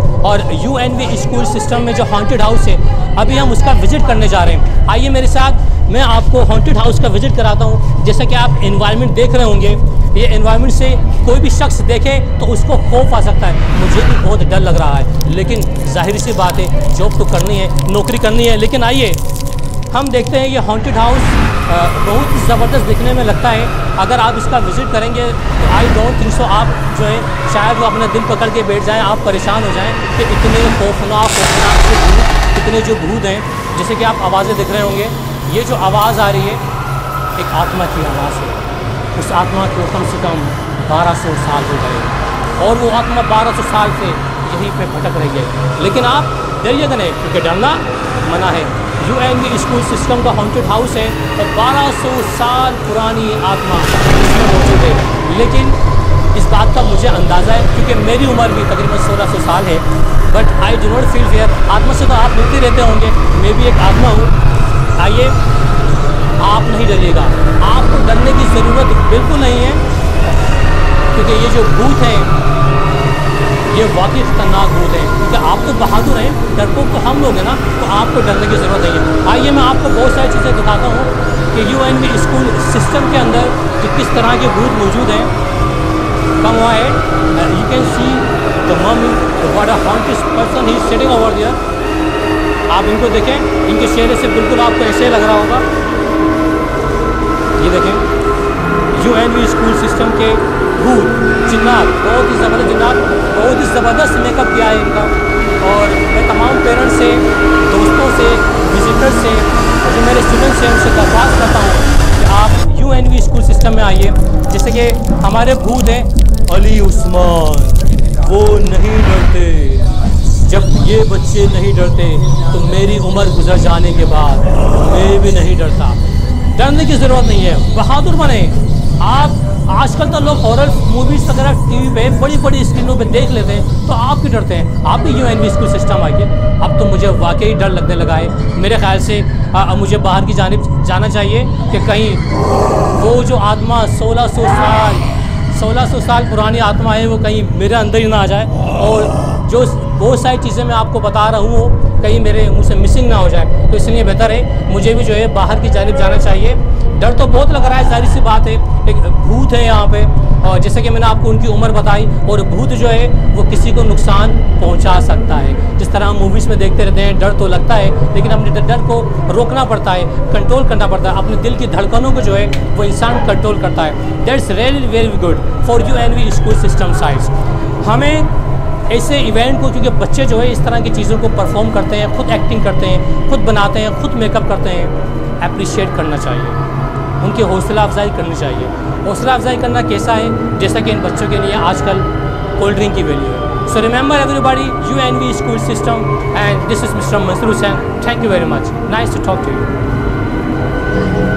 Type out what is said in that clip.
और UNV school system में जो हॉन्टेड हाउस है, अभी हम उसका विज़िट करने जा रहे हैं। आइए मेरे साथ, मैं आपको हॉन्टेड हाउस का विज़िट कराता हूँ। जैसा कि आप एनवायरनमेंट देख रहे होंगे, ये एनवायरनमेंट से कोई भी शख्स देखे तो उसको खौफ आ सकता है। मुझे भी बहुत डर लग रहा है, लेकिन जाहिर सी बात है, जॉब तो करनी है, नौकरी करनी है। लेकिन आइए हम देखते हैं। ये हॉन्टेड हाउस बहुत ज़बरदस्त दिखने में लगता है। अगर आप इसका विज़िट करेंगे तो आई डोंट थिंक सो आप जो है शायद वो अपना दिल पकड़ के बैठ जाएं, आप परेशान हो जाएं कि इतने खौफनाक से भूत, इतने जो भूत हैं। जैसे कि आप आवाज़ें देख रहे होंगे, ये जो आवाज़ आ रही है एक आत्मा की आवाज़ है। उस आत्मा को कम से कम 1200 साल हो गए और वो आत्मा 1200 साल से यहीं पे भटक रही है। लेकिन आप डरिएगा नहीं, क्योंकि डरना मना है। UNV स्कूल सिस्टम का हॉन्टेड हाउस है और 1200 साल पुरानी आत्मा इसमें मौजूद है। लेकिन इस बात का मुझे अंदाज़ा है, क्योंकि मेरी उम्र भी तकरीबन 1600 साल है। But I do not feel fear. आत्मा से तो आप मिलते रहते होंगे, मैं भी एक आत्मा हूँ। आइए, आप नहीं डरिएगा, आपको डरने की ज़रूरत बिल्कुल नहीं है, क्योंकि ये जो भूत हैं ये वाकई खतरनाक भूत है। क्योंकि आप तो बहादुर हैं, डरपोक तो हम लोग हैं ना, तो आपको डरने की ज़रूरत नहीं है। आइए मैं आपको बहुत सारी चीज़ें दिखाता हूँ कि UNV स्कूल सिस्टम के अंदर कि किस तरह के भूत मौजूद हैं। कम हुआ है, you can see the mummy, what a haunted person he is sitting over there. आप इनको देखें, इनके चेहरे से बिल्कुल आपको ऐसे लग रहा होगा। ये देखें, UNV स्कूल सिस्टम के भूत, जिन्नात, बहुत ही ज़बरदस्त जिन्नात, बहुत ही ज़बरदस्त मेकअप किया है इनका। और मैं तमाम पेरेंट्स से, दोस्तों से, विजिटर्स से, जो मेरे स्टूडेंट्स हैं, उनसे दरख्वास्त करता हूँ कि आप UNV स्कूल सिस्टम में आइए। जैसे कि हमारे भूत हैं अली उस्मान, वो नहीं डरते। जब ये बच्चे नहीं डरते तो मेरी उम्र गुजर जाने के बाद मैं भी नहीं डरता। डरने की ज़रूरत नहीं है, बहादुर बने आप। आजकल तो लोग हॉरर मूवीज़ वगैरह TV पे बड़ी बड़ी स्क्रीनों पे देख लेते हैं, तो आप क्यों डरते हैं? आप भी UNV स्कूल सिस्टम आइए। अब तो मुझे वाकई डर लगने लगा है। मेरे ख्याल से मुझे बाहर की जानिब जाना चाहिए कि कहीं वो जो आत्मा 1600 साल पुरानी आत्मा है, वो कहीं मेरे अंदर ही ना आ जाए। और जो बहुत सारी चीज़ें मैं आपको बता रहा हूँ, कहीं मेरे मुँह से मिसिंग ना हो जाए। तो इसलिए बेहतर है मुझे भी जो है बाहर की जानिब जाना चाहिए। डर तो बहुत लग रहा है, सारी सी बात है। एक भूत है यहाँ पे, और जैसे कि मैंने आपको उनकी उम्र बताई, और भूत जो है वो किसी को नुकसान पहुँचा सकता है। जिस तरह हम मूवीज़ में देखते रहते हैं, डर तो लगता है, लेकिन अपने डर को रोकना पड़ता है, कंट्रोल करना पड़ता है। अपने दिल की धड़कनों को जो है वो इंसान कंट्रोल करता है। That's really very good for UNV school system sides. हमें ऐसे इवेंट को, क्योंकि बच्चे जो है इस तरह की चीज़ों को परफॉर्म करते हैं, खुद एक्टिंग करते हैं, खुद बनाते हैं, खुद मेकअप करते हैं, अप्रिशिएट करना चाहिए, उनकी हौसला अफजाई करनी चाहिए। हौसला अफजाई करना कैसा है? जैसा कि इन बच्चों के लिए आजकल कोल्ड ड्रिंक की वैल्यू है। So remember everybody, UNV school system, and this is mister Mansoor Hussain. Thank you very much, nice to talk to you.